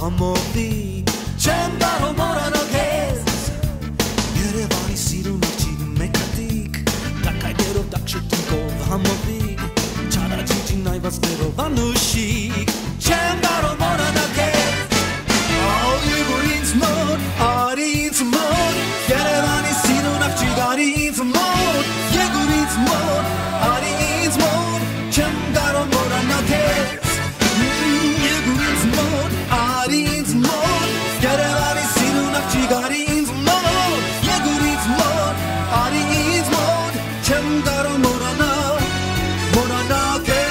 համովի չեմ կարող մոռանալ քեզ Երևանի սիրուն աղջի մեկ հատիկ Տակայդերով տակ շտունքով համովի Չարաջիջի նայվածներով անուշիկ Չեմ կարող մոռանալ քեզ Ալիգոր ինձ մոտ, արի ինձ մոտ Երևանի սիրուն աղջի գարի ինձ մոտ Եկուր ինձ մոտ, արի ինձ մոտ Չեմ կարող մոռանալ քեզ Եկուր ինձ մոտ, արի ինձ մոտ Երևանի սիրուն աղջի գարի ինձ մոտ Եկուր ինձ մոտ, արի ինձ մոտ Չեմ կարող մոռանալ քեզ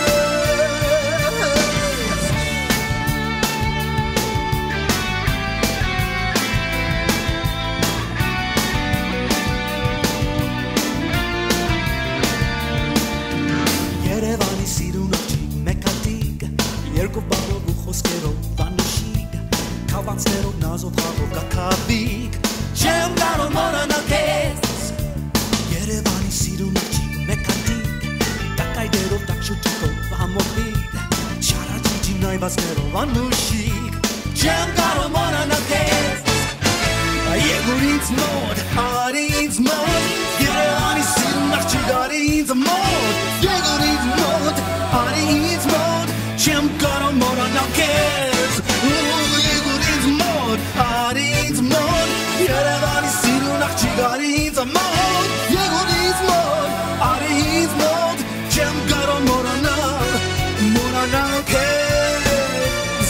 Երևանի սիրուն աղջի մեկ հատիկ Երկու բառով ու խոսքերով վանուշիկ Քավացներով նազով խաղով կակավիկ Չեմ կարող մոռանալ քեզ Երևանի սիրուն աղջի մեկ հատիկ Տակայդերով տակ շուտուկով համովիկ Չարաջիջի նայվածներով վանուշիկ Չեմ կարող մոռանալ քեզ Եկուր ինձ մոտ, արի ինձ մոտ Երևանի սիրուն աղջի գարի ինձ մոտ Եկուր ինձ մոտ, արի ինձ մոտ Չեմ կարող մոռանալ քեզ Եկուր ինձ մոտ, արի ինձ մոտ Երևանի սիրուն աղջի գարի ինձ մոտ Եկուր ինձ մոտ, արի ինձ մոտ Չեմ կարող մոռանալ քեզ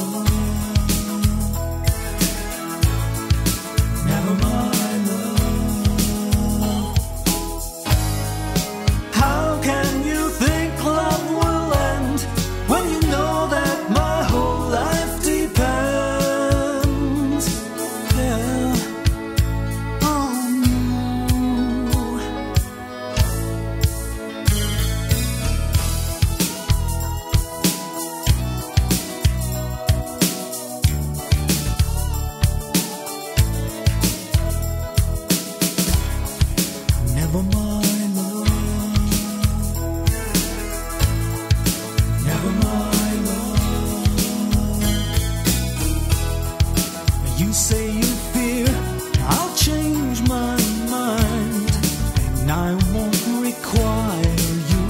Never mind love You say you fear I'll change my mind, and I won't require you.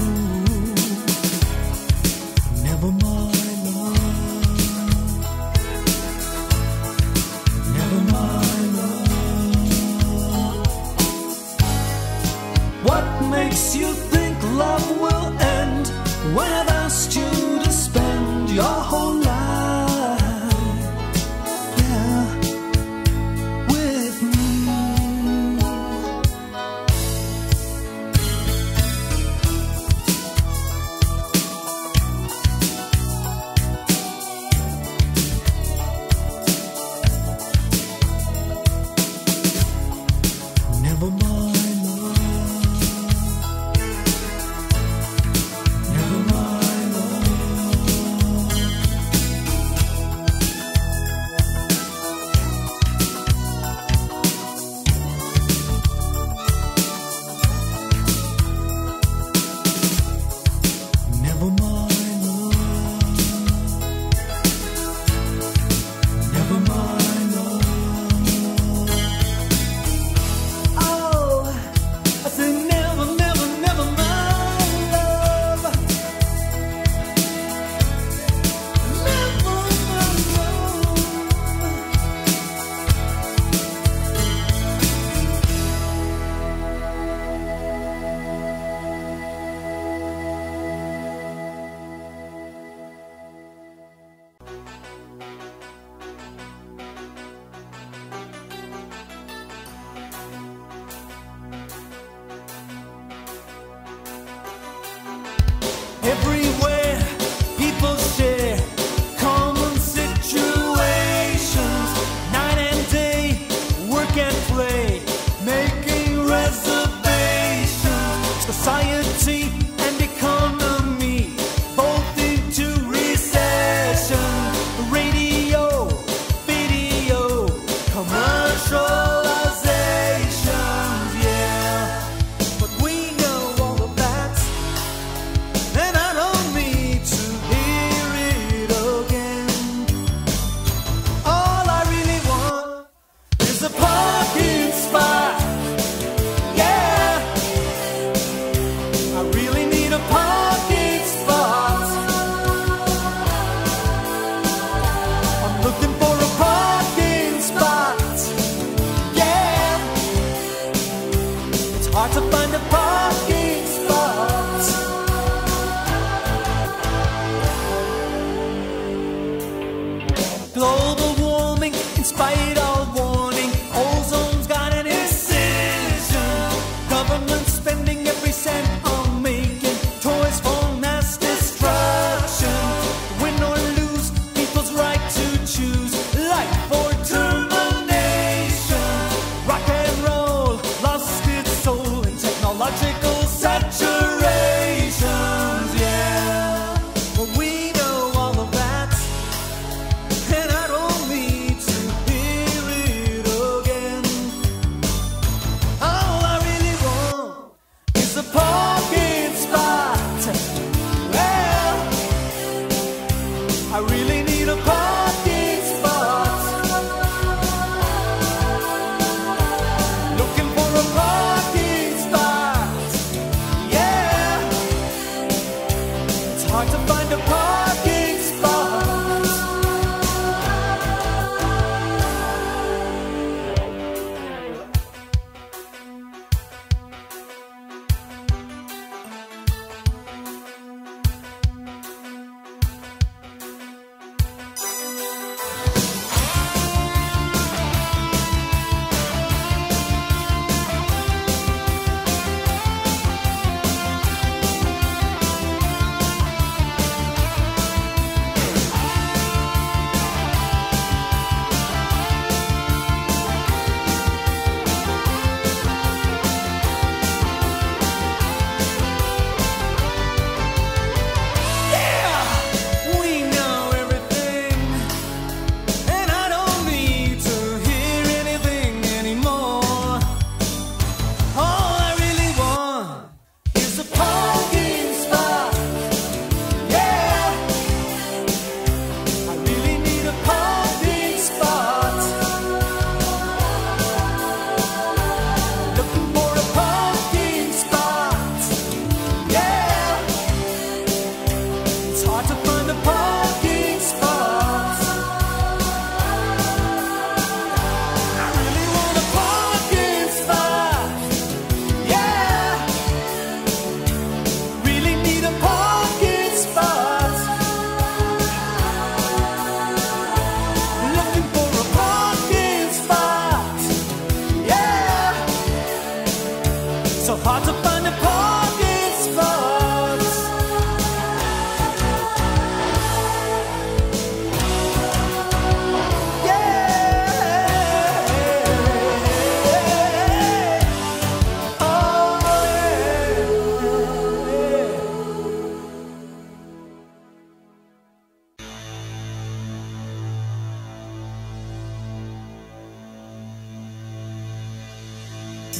Never mind, love. Never mind, love. What makes you think love will end when I've asked you to spend your whole life? Everywhere people share common situations, night and day, work and play, making reservations. Society and economy both into recession. Radio, video, commercializations, yeah. But we know all of that, and I don't need to hear it again. All I really want is a parking spot. Yeah, I really need a parking spot. I'm looking for a parking spot. Yeah, it's hard to find a parking spot. Global warming, in spite of warning, ozone's got an incision. Government spending every cent on making toys for mass destruction. Win or lose, people's right to choose life or termination. Rock and roll lost its soul in technological saturations, yeah. But we know all of that, and I don't need to hear it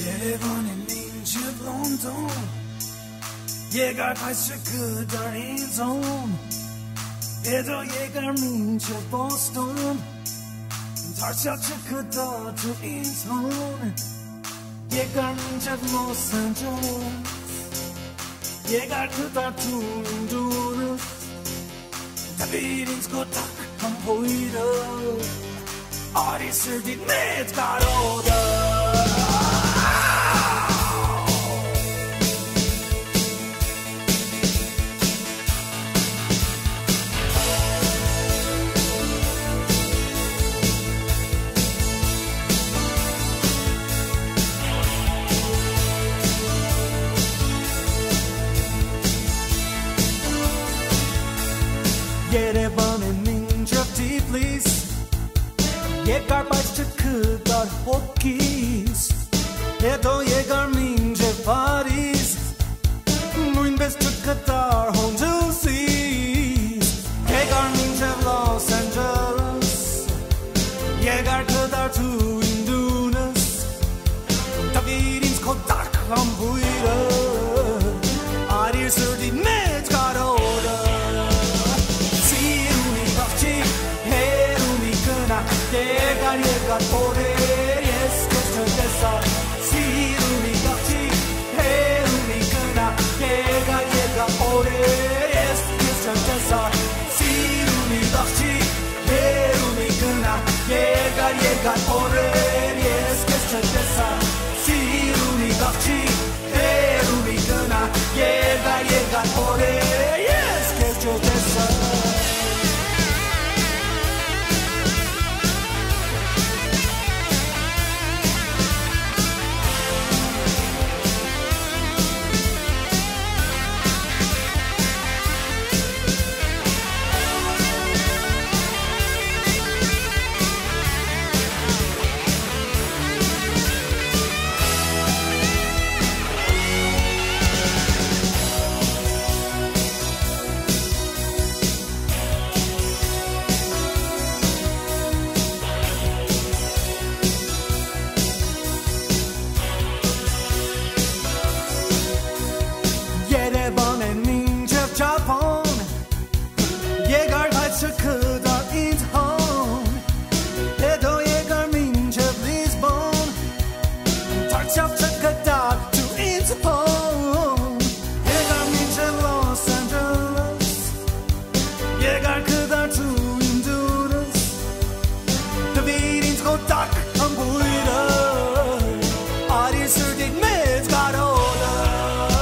예레반의 민집 런던 예갈 발스 그달 인존 예도 예갈 민집 보스턴 달샤츠 그달 주 인존 예갈 민집 로스앤젤레스 예갈 그달 주 인도네스 다비린스 고딱 한 보이러 어디서 뒷매트 가로다 예레반의 민족 디플리스 예갈 발스 그달 호키스 예도 예갈 민족 파리스 무인 베스트 그달 혼두시스 예갈 민족 로스앤젤레스 예갈 그달 두 인도네스 다비린스 코딱 한 부이러 아리스 디메트 가로다 예갈 오래 예스케스 됐어 시루미 같이 해루미 그나 예갈 오래 예스케스 됐어 시루미 같이 해루미 그나 예갈 오래 예스케스 됐어 시루미 같이 해루미 그나 예갈 오래 예스케스 됐어 예레반의 민족 자폰 예갈 발스 그달 인턴 예도 예갈 민족 리스본 달착착 그달 주 인턴 예갈 민족 로스앤젤레스 예갈 그달 주 인도네스 다비린스 고딱 한 부이러 아리스 뒷매트 가로다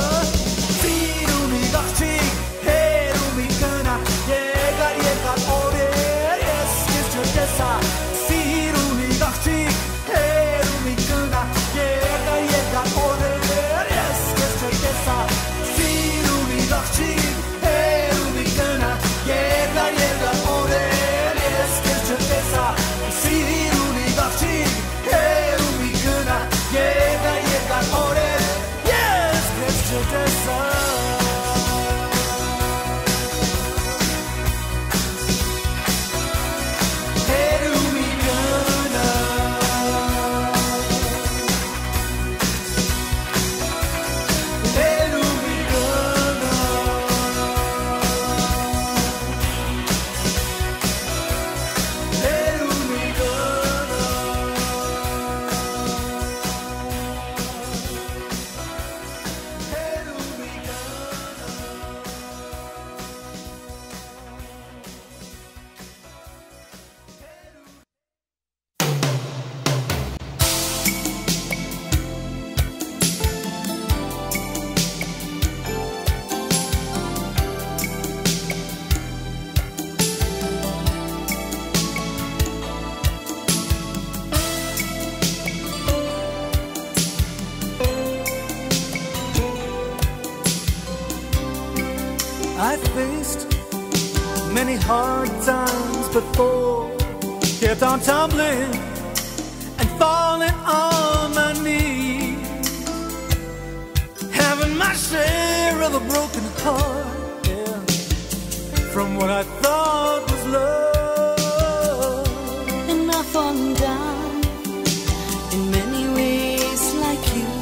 시루미 같이 해루미 그나 예갈 오래 예스케스 됐어 시루미 같이 해루미 그나 예갈 오래 예스케스 됐어 시루미 같이 해루미 그나 예갈 오래 예스케스 됐어 I faced many hard times before, kept on tumbling and falling on my knees, having my share of a broken heart, yeah, from what I thought was love. And I've fallen down in many ways like you.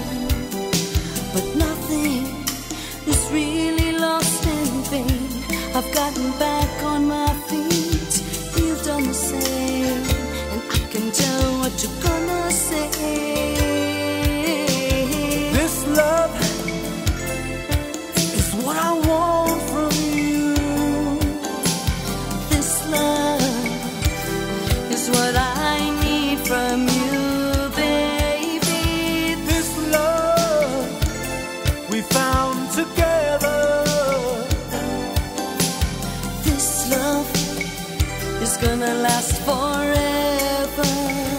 you gonna say? This love is what I want from you. This love is what I need from you, baby. This love we found together. This love is gonna last forever.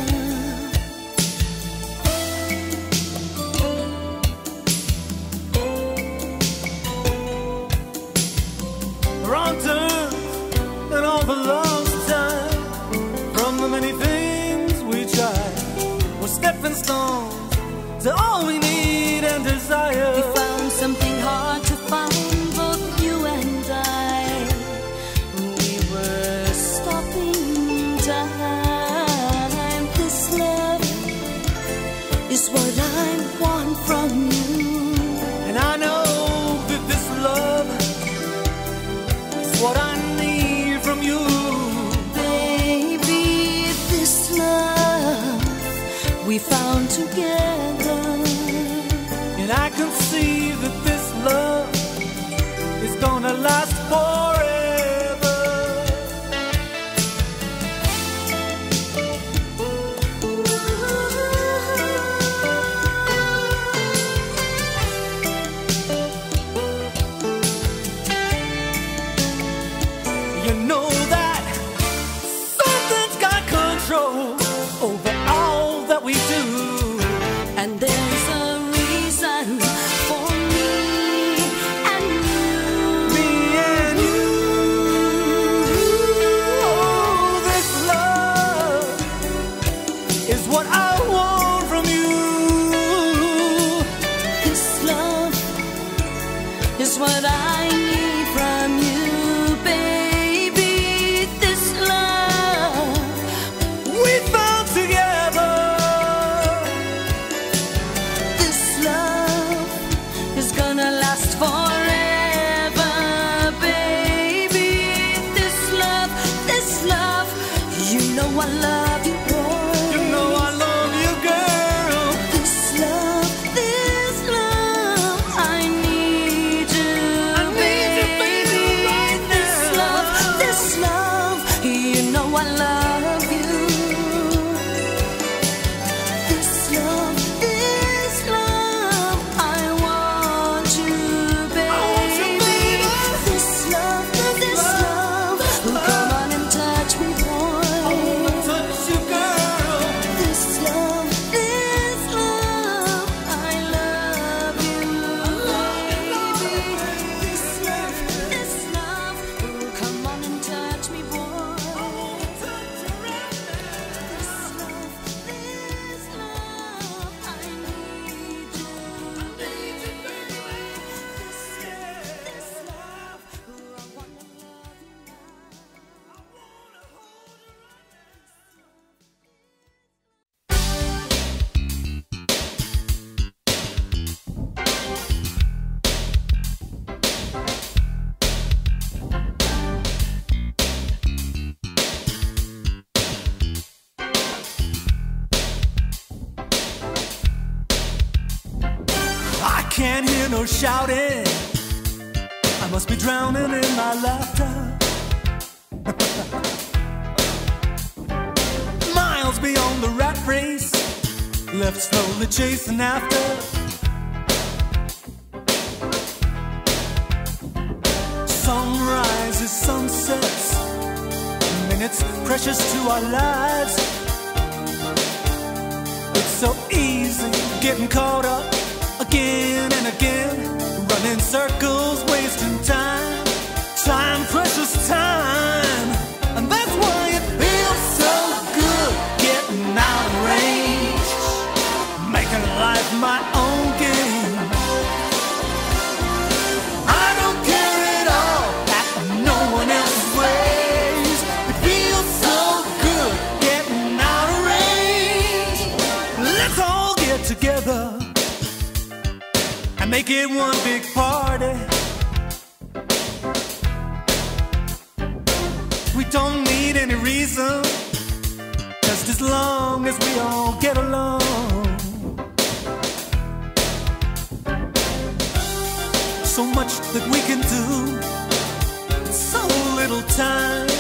Wrong turns and all the lost time from the many things we tried were stepping stones to all we need and desire. We found something hard to find, both you and I. We were stopping time. This love is what I want from you, and I know that this love is what I need from you, baby. This love we found together, and I can see that this love is gonna last forever. You know that something's got control over all that we do, and there's a reason for me and you. Me and you. Oh, this love is what I want from you. This love is what I need from you, baby. This love we found together. This love is gonna last forever, baby. This love, you know I love you, boy. You know I love you, girl. This love, I need you. I need you, baby, right now. This love, you know I love you. This love, I want you, baby. I want you, baby. This love, come on and touch me, boy. I wanna touch you, girl. This love, I love you, baby. This love, come on and touch me, boy. I wanna touch you right now. This love, I need you, baby. This love, I wanna love you now. I wanna hold you I can't hear no shouting. I must be drowning in my laughter. Miles beyond the rat race, left slowly chasing after. Sunrises, sunsets, minutes precious to our lives. It's so easy getting caught up again and again, running circles, wasting time, precious time. And that's why it feels so good getting out of range, making life my own game. I don't care at all at no one else's ways. It feels so good getting out of range. Let's all get together and make it one big party. We don't need any reason, just as long long as we all get along. So much that we can do, so little time.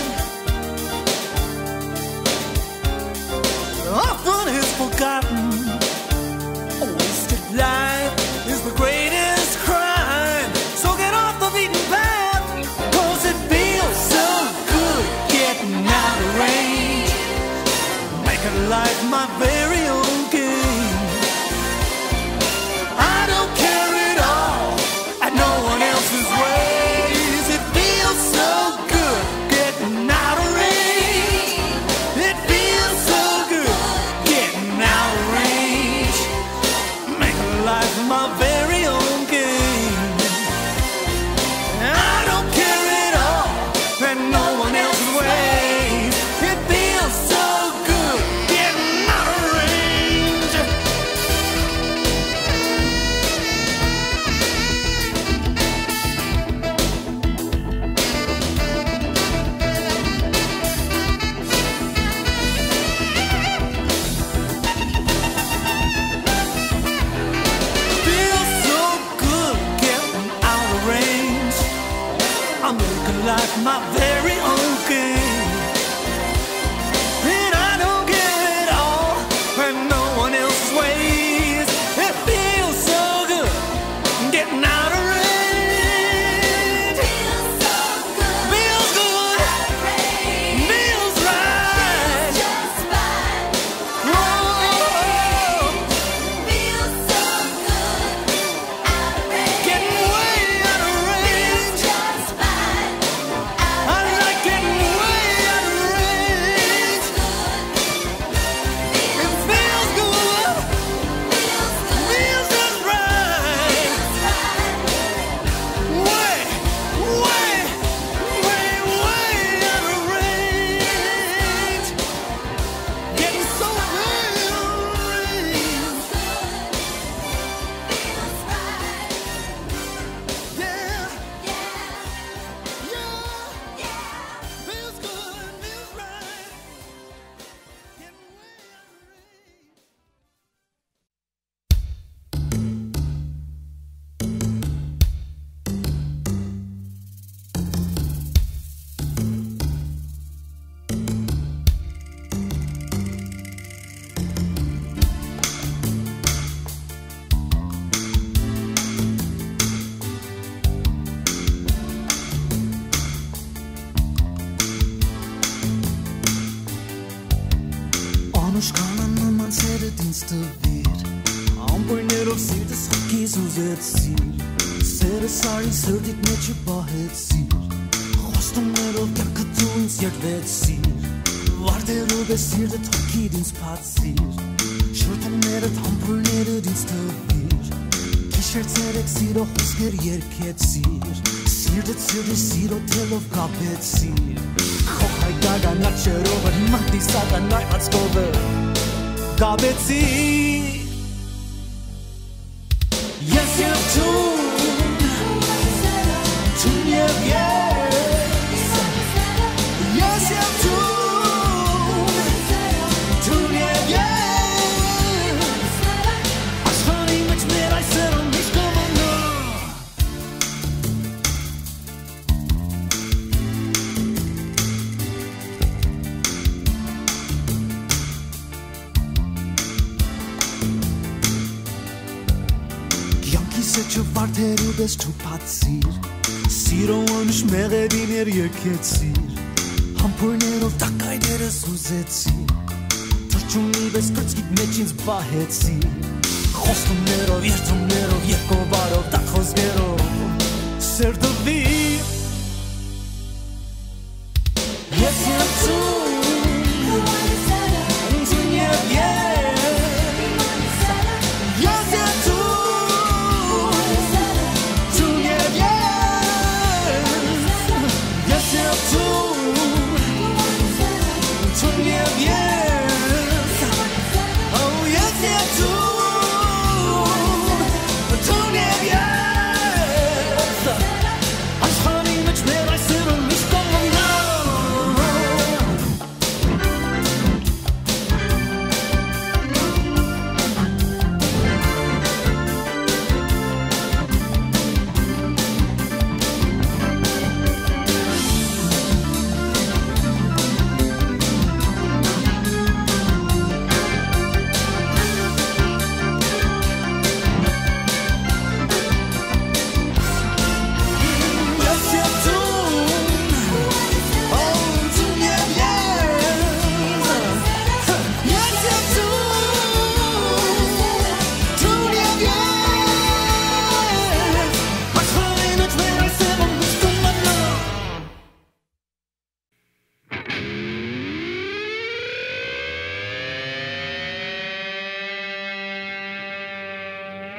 Often is forgotten. A wasted life is the greatest crime. So get off the beaten path, 'cause it feels so good getting out of range. Making life my very own game. I don't care at all at no one else's ways. It feels so good getting out of range. It feels so good getting out of range. Making life my very own game. I don't care at all at no one else's ways. It feels so good getting out of range. Feels so good getting out of range. I'm making life my very own game. And I don't care at all at no one else's ways. It feels so good getting out of range. Feels so good. Feels good. Feels right. Just fine. Whoa. Feels so good out of range. Getting way out of range. Just fine. I like getting way out of range. It feels good. Feels just right. Way, way, way, way out of range. Getting so way out of range. Yeah, yeah, feels good, feels right. Getting way out of range. Անուշկանան նման սերը ինձ տվիր. Ամպրներով սիրտս հոգիս ուզեցիր. Սերը սարին սրտիտ մեջը պահեցիր. Խոստումներով կյանքը դու ինձ երդվեցիր. Վարդերով է սիրտը հոգիդ ինձ բացիր. Շրթումներդ ամպրներդ ինձ տվիր. Գիշեր ցերեկ սիրո խոսքեր երգեցիր. Սիրտդ սիրտի սիրո թելով կապեցիր. Քո հայտարարն աչերով մատի սական նայած կովը կապեցիր. Ես և թուն և ես. Ես և թուն և ես. Աշխարհի մեջ մեր այս սերը միշտ կմնա. Սեչը վարդերու պես չուպացիր. Սիրո անուշ մեղեդիներ եկեցիր. Համպուրներով տակայներս ուզեցիր. Թրջումի պես կրծքիտ մեջ ինձ բահեցիր. Խոստումներով, երդումներով, երկովարով, տակ խոսքերով սերտվիր. Ես և թուն և ես. Ես և թուն և ես. Ես և թուն և ես. Oh, yes, և թուն և ես. Աշխարհի մեջ մեր այս սերը միշտ կմնա.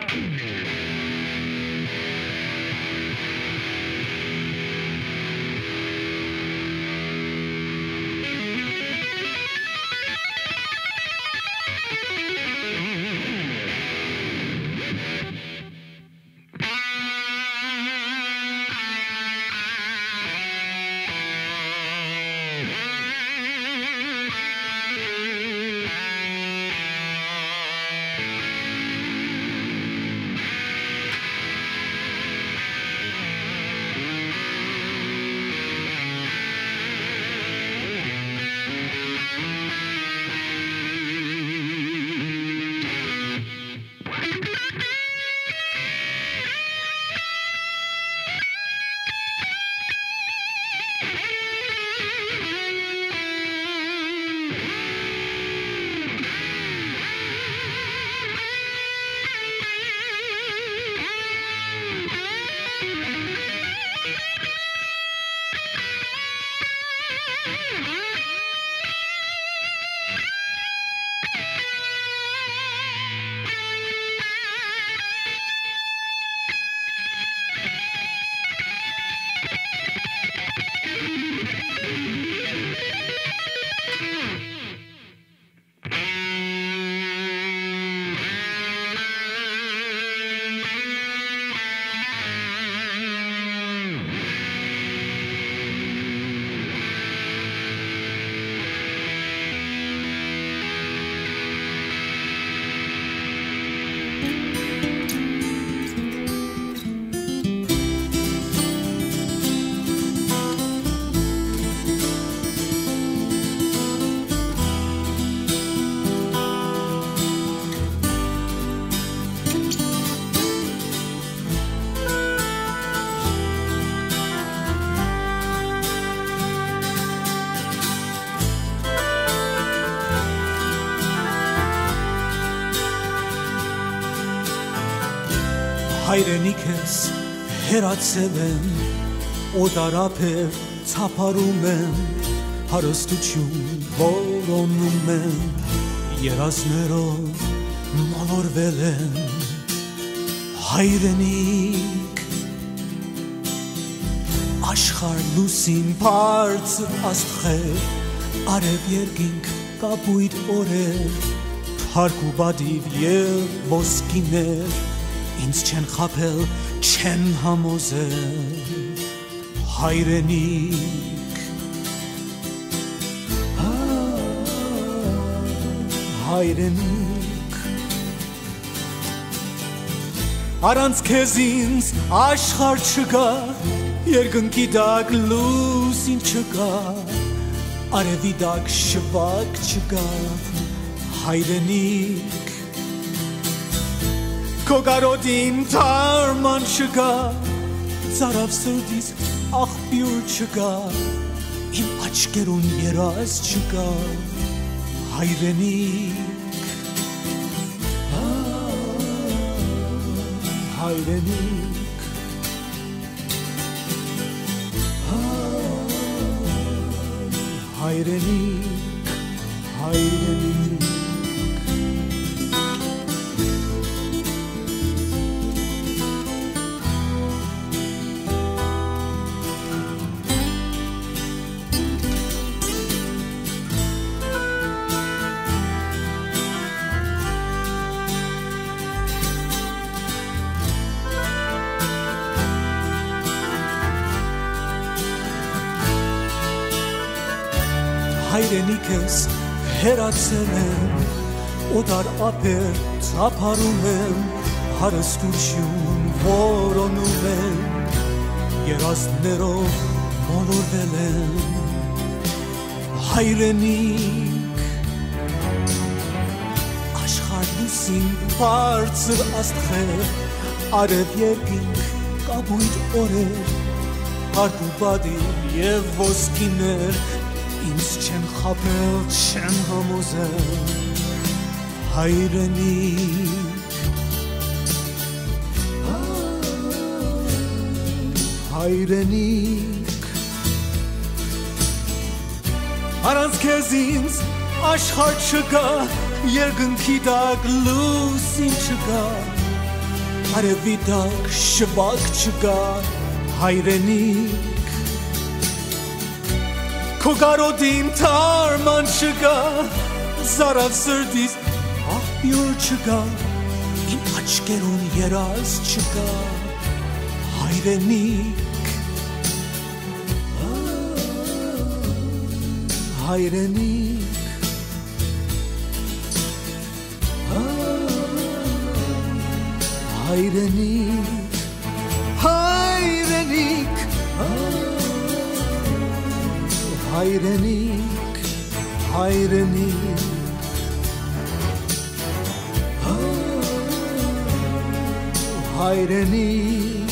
հայրենիքս հերացել եմ, օտարափև ծափարում եմ, հարստություն որոնում եմ, երազներով մոլորվել եմ, հայրենիք, աշխարհ լուսին բարձր աստղեր, արև երկինք կապույտ օրեր, փառք ու բադիվ և ոսկիներ, ինձ չեն խաբել, չեն համոզել, հայրենիք, հայրենիք, առանց քեզ ինձ աշխարհ չկա, երկնքի տակ լուսին չկա, արևի տակ շվակ չկա, հայրենիք, քո կարոտին թարման չկա, ծարավ սրտիս աղբյուր չկա, իմ աչքերուն երազ չկա, հայրենիք, հայրենիք, հայրենիք, հայրենիք, հայրենիքս հերացել եմ, օտար ափեր ծափարում եմ, հարստություն որոնում եմ, երազներով մոլորվել եմ, հայրենիք, աշխարհ լուսին բարձր աստղեր, արև երկինք կապույտ օրեր, փառք ու բադիվ և ոսկիներ, ինձ չեն խաբել, չեն համոզել, հայրենիք, հայրենիք, առանց քեզ ինձ աշխարհ չկա, երկնքի տակ լուսին չկա, արևի տակ շվակ չկա հայրենիք Քո կարոտին թարման չկա Զարավ սրտիս աղբյուր չկա Իմ աչկերուն երազ չկա Հայրենիք Հայրենիք Հայրենիք Հայրենիք Հայրենիք Հայրենիք Հայրենիք